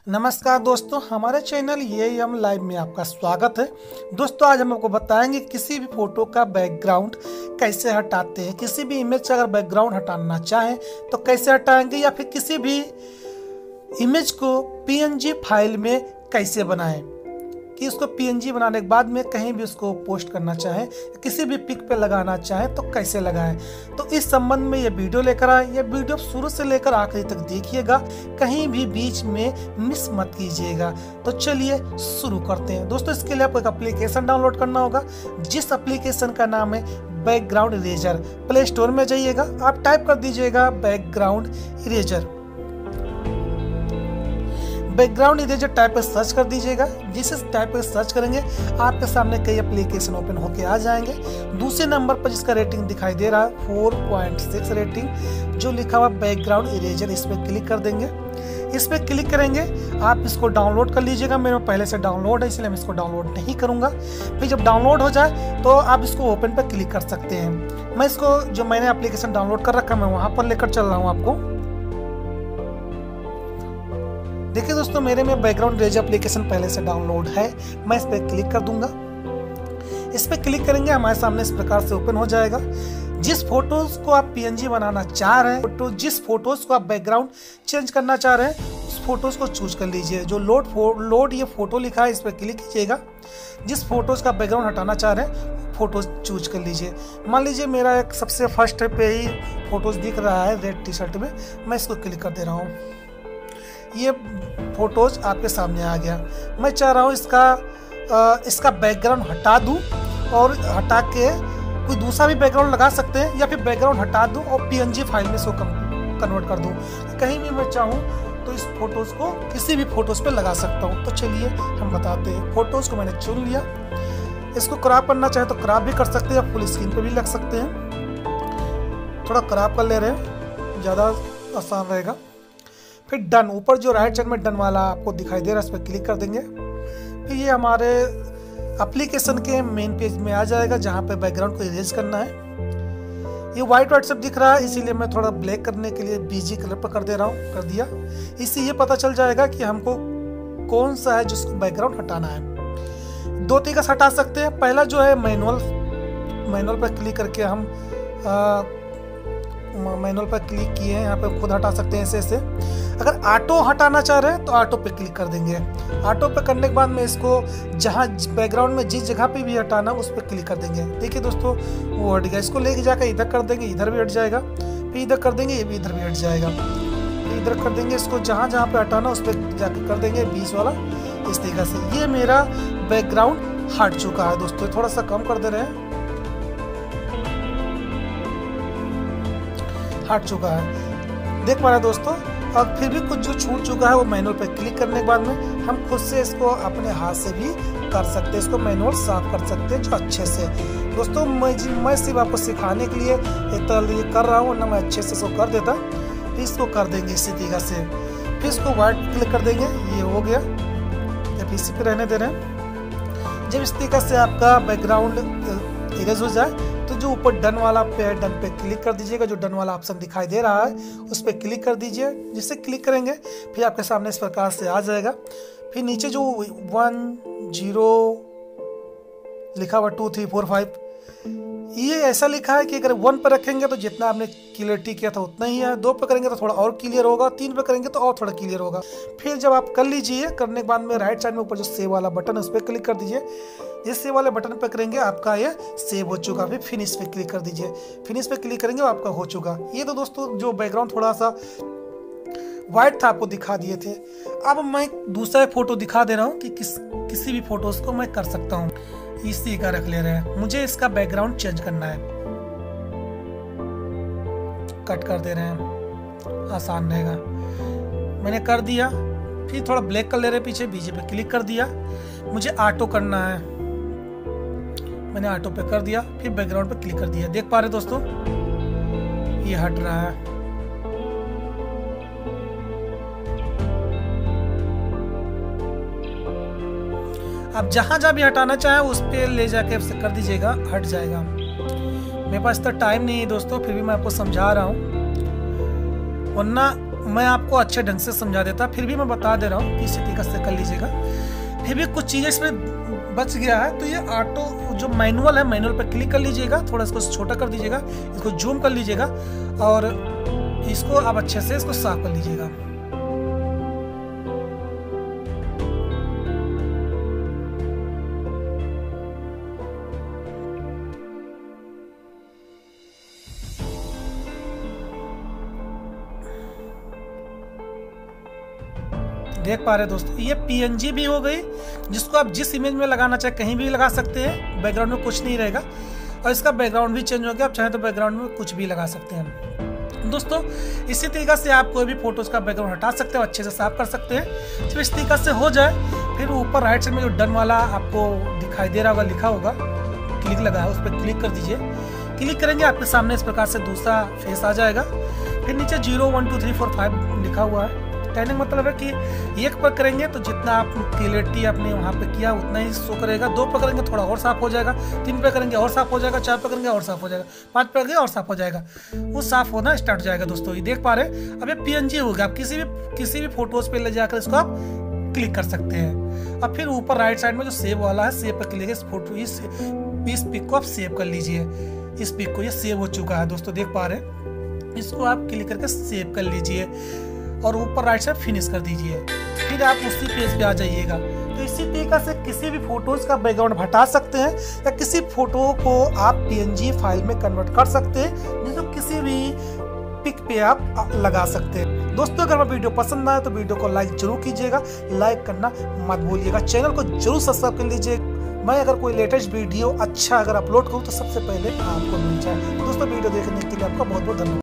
नमस्कार दोस्तों, हमारे चैनल ये लाइव में आपका स्वागत है। दोस्तों, आज हम आपको बताएंगे किसी भी फोटो का बैकग्राउंड कैसे हटाते हैं। किसी भी इमेज का अगर बैकग्राउंड हटाना चाहें तो कैसे हटाएंगे, या फिर किसी भी इमेज को पीएनजी फाइल में कैसे बनाएं, कि उसको पीएनजी बनाने के बाद में कहीं भी उसको पोस्ट करना चाहें, किसी भी पिक पे लगाना चाहें तो कैसे लगाएं। तो इस संबंध में ये वीडियो लेकर आए। ये वीडियो शुरू से लेकर आखिरी तक देखिएगा, कहीं भी बीच में मिस मत कीजिएगा। तो चलिए शुरू करते हैं। दोस्तों, इसके लिए आपको एक एप्लीकेशन डाउनलोड करना होगा, जिस एप्लीकेशन का नाम है बैकग्राउंड इरेजर। प्ले स्टोर में जाइएगा, आप टाइप कर दीजिएगा background eraser. Background eraser type पर सर्च कर दीजिएगा। जिस टाइप पर सर्च करेंगे आपके सामने कई एप्लीकेशन ओपन होके आ जाएंगे। दूसरे नंबर पर जिसका रेटिंग दिखाई दे रहा है 4.6 रेटिंग, जो लिखा हुआ बैकग्राउंड इरेजर, इस पर क्लिक कर देंगे। इस पर क्लिक करेंगे, आप इसको डाउनलोड कर लीजिएगा। मेरे पहले से डाउनलोड है, इसलिए मैं इसको डाउनलोड नहीं करूंगा। फिर जब डाउनलोड हो जाए तो आप इसको ओपन पर क्लिक कर सकते हैं। मैं इसको, जो मैंने एप्लीकेशन डाउनलोड कर रखा है, मैं वहां पर लेकर चल रहा हूँ आपको। देखिए दोस्तों, मेरे में बैकग्राउंड इरेजर एप्लीकेशन पहले से डाउनलोड है। मैं इस पर क्लिक कर दूंगा। इस पर क्लिक करेंगे, हमारे सामने इस प्रकार से ओपन हो जाएगा। जिस फोटोज को आप पीएनजी बनाना चाह रहे हैं, जिस फोटोज को आप बैकग्राउंड चेंज करना चाह रहे हैं, उस फोटोज को चूज कर लीजिए। जो लोड ये फोटो लिखा है, इस पर क्लिक कीजिएगा। जिस फोटोज का बैकग्राउंड हटाना चाह रहे हैं फोटोज चूज कर लीजिए। मान लीजिए मेरा एक सबसे फर्स्ट पे ही फोटोज दिख रहा है रेड टी शर्ट में, मैं इसको क्लिक कर दे रहा हूँ। ये फोटोज आपके सामने आ गया। मैं चाह रहा हूँ इसका बैकग्राउंड हटा दूँ, और हटा के कोई दूसरा भी बैकग्राउंड लगा सकते हैं, या फिर बैकग्राउंड हटा दूँ और पीएनजी फाइल में इसको कन्वर्ट कर दूँ। कहीं भी मैं चाहूँ तो इस फोटोज को किसी भी फोटोज पे लगा सकता हूँ। तो चलिए हम बताते हैं। फोटोज को मैंने चुन लिया। इसको क्रॉप करना चाहे तो क्रॉप भी कर सकते हैं, फुल स्क्रीन पे भी लग सकते हैं। थोड़ा क्रॉप कर ले रहे हैं, ज़्यादा आसान रहेगा। फिर डन, ऊपर जो राइट साइड में डन वाला आपको दिखाई दे रहा है, इस पर क्लिक कर देंगे। फिर ये हमारे एप्लीकेशन के मेन पेज में आ जाएगा, जहाँ पे बैकग्राउंड को इरेज करना है। ये वाइट सब दिख रहा है, इसीलिए मैं थोड़ा ब्लैक करने के लिए बीजी कलर पर कर दे रहा हूँ, कर दिया। इससे ये पता चल जाएगा कि हमको कौन सा है जिसको बैकग्राउंड हटाना है। दो तरीका से हटा सकते हैं। पहला जो है मैनुअल पर क्लिक करके हम मैनुअल पर क्लिक किए हैं, यहाँ पे खुद हटा सकते हैं ऐसे। अगर ऑटो हटाना चाह रहे हैं तो ऑटो पे क्लिक कर देंगे। ऑटो पे करने के बाद में इसको जहाँ बैकग्राउंड में जिस जगह पे भी हटाना उस पर क्लिक कर देंगे। देखिए दोस्तों, वो हट गया। इसको लेके जाकर इधर कर देंगे, इधर भी हट जाएगा। फिर इधर कर देंगे, ये भी इधर भी हट जाएगा। फिर इधर कर देंगे, इसको जहाँ जहाँ पे हटाना उस पर जाकर कर देंगे, बीच वाला। इस तरीके से ये मेरा बैकग्राउंड हट चुका है। दोस्तों, थोड़ा सा कम कर दे रहे हैं, हट चुका है। देख पा रहे हैं दोस्तों। और फिर भी कुछ जो छूट चुका है वो मैनुअल पे क्लिक करने के बाद में हम खुद से इसको अपने हाथ से भी कर सकते हैं। इसको मैनुअल साफ कर सकते हैं जो अच्छे से। दोस्तों, मैं सिर्फ आपको सिखाने के लिए ये कर रहा हूँ, ना मैं अच्छे से इसको कर देता। फिर इसको कर देंगे इसी तरीके से। फिर इसको वाइट क्लिक कर देंगे, ये हो गया। जब इसी पे रहने दे रहे हैं। जब इस तरीके से आपका बैकग्राउंड इरेज हो जाए तो जो ऊपर डन वाला पे है, डन पे क्लिक कर दीजिएगा। जो डन वाला ऑप्शन दिखाई दे रहा है उस पर क्लिक कर दीजिए। जिससे क्लिक करेंगे फिर आपके सामने इस प्रकार से आ जाएगा। फिर नीचे जो 1 0 लिखा हुआ 2 3 4 5, ये ऐसा लिखा है कि अगर 1 पर रखेंगे तो जितना आपने क्लियरिटी किया था उतना ही है। 2 पर करेंगे तो थोड़ा और क्लियर होगा, 3 पर करेंगे तो और थोड़ा क्लियर होगा। फिर जब आप कर लीजिए, करने के बाद में राइट साइड में ऊपर जो सेव वाला बटन है उस पर क्लिक कर दीजिए। जिस सेव वाले बटन पर करेंगे आपका ये सेव हो चुका। फिर फिनिश पे क्लिक कर दीजिए। फिनिश पे क्लिक करेंगे आपका हो चुका। ये तो दोस्तों जो बैकग्राउंड थोड़ा सा वाइट था आपको दिखा दिए थे। अब मैं दूसरा फोटो दिखा दे रहा हूँ कि किसी भी फोटोज को मैं कर सकता हूँ। इसी का रख ले रहे हैं। मुझे इसका बैकग्राउंड चेंज करना है, कट कर दे रहे हैं, आसान रहेगा। मैंने कर दिया। फिर थोड़ा ब्लैक कर ले रहे हैं पीछे, बीजे पे क्लिक कर दिया। मुझे ऑटो करना है, मैंने ऑटो पे कर दिया। फिर बैकग्राउंड पे क्लिक कर दिया। देख पा रहे दोस्तों, ये हट रहा है। आप जहां जहां भी हटाना चाहे उस पे ले जाके कर दीजिएगा, हट जाएगा। मेरे पास तो टाइम नहीं है दोस्तों, फिर भी मैं आपको समझा रहा हूँ, वरना मैं आपको अच्छे ढंग से समझा देता, फिर भी मैं बता दे रहा हूँ कि इसी तरीके से कर लीजिएगा। फिर भी कुछ चीज़ें इसमें बच गया है, तो ये ऑटो जो मैनुअल है, मैनुअल पर क्लिक कर लीजिएगा, थोड़ा इसको छोटा कर दीजिएगा, इसको जूम कर लीजिएगा और इसको आप अच्छे से इसको साफ कर लीजिएगा। देख पा रहे हैं दोस्तों, ये PNG भी हो गई, जिसको आप जिस इमेज में लगाना चाहे कहीं भी लगा सकते हैं, बैकग्राउंड में कुछ नहीं रहेगा। और इसका बैकग्राउंड भी चेंज हो गया, आप चाहें तो बैकग्राउंड में कुछ भी लगा सकते हैं। दोस्तों इसी तरीके से आप कोई भी फोटोज का बैकग्राउंड हटा सकते हो, अच्छे से साफ कर सकते हैं। जब इस तरीके से हो जाए, फिर ऊपर राइट साइड में जो डन वाला आपको दिखाई दे रहा होगा, लिखा होगा, क्लिक लगा है, उस पर क्लिक कर दीजिए। क्लिक करेंगे आपके सामने इस प्रकार से दूसरा फेस आ जाएगा। फिर नीचे 0 1 2 3 4 5 लिखा हुआ है। कहने का मतलब है कि एक पर करेंगे तो जितना आप क्लियरिटी आपने वहाँ पे किया उतना ही शो करेगा, 2 पर करेंगे थोड़ा और साफ हो जाएगा, 3 पे करेंगे और साफ हो जाएगा, 4 पे करेंगे और साफ हो जाएगा, 5 पे करेंगे और साफ हो जाएगा, वो साफ होना स्टार्ट हो जाएगा। दोस्तों ये देख पा रहे हैं, अब ये PNG हो गया। आप किसी भी फोटोज पे ले जाकर इसको आप क्लिक कर सकते हैं। अब फिर ऊपर राइट साइड में जो सेव वाला है, सेव पर क्लिक, इस फोटो इस पिक को आप सेव कर लीजिए। इस पिक को ये सेव हो चुका है दोस्तों, देख पा रहे हैं। इसको आप क्लिक करके सेव कर लीजिए और ऊपर राइट साइड फिनिश कर दीजिए। फिर आप उसी पेज पे आ जाइएगा। तो इसी तरीके से किसी भी फोटोज का बैकग्राउंड हटा सकते हैं या किसी फोटो को आप PNG फाइल में कन्वर्ट कर सकते हैं, जिसको किसी भी पिक पे आप लगा सकते हैं। दोस्तों अगर मैं वीडियो पसंद आए तो वीडियो को लाइक जरूर कीजिएगा, लाइक करना मत भूलिएगा, चैनल को जरूर सब्सक्राइब कर लीजिए। मैं अगर कोई लेटेस्ट वीडियो अच्छा अगर अपलोड करूँ तो सबसे पहले आपको मिल जाए। दोस्तों वीडियो देखने के लिए आपका बहुत बहुत धन्यवाद।